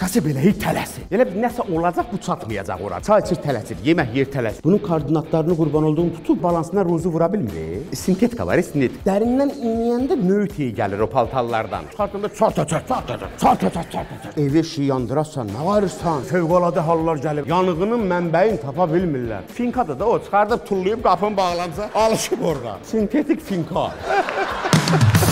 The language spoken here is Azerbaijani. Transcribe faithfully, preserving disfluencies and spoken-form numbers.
Kası belə yer tələsir. Elə bir nəsə olacaq, bu çatmayacaq ora. Çay içir tələsir, yemək yer tələsir. Bunun koordinatlarını qurban olduğum tutub balansına ruzu vura bilmir. Sintetika var, sintetik. Dərindən iynəyəndə mühit iyi gəlir o paltarlardan. Çıxartında çartacaq, çartacaq, çartacaq, çartacaq. Evi işi yandırasan, nə varırsan? Fövqəladə hallar gəlib. Yanığının mənbəyini tapa bilmirlər. Finkadır da o, çıxardıb tullayıb qapını bağlansa, alışıb orada. Sintetik finka.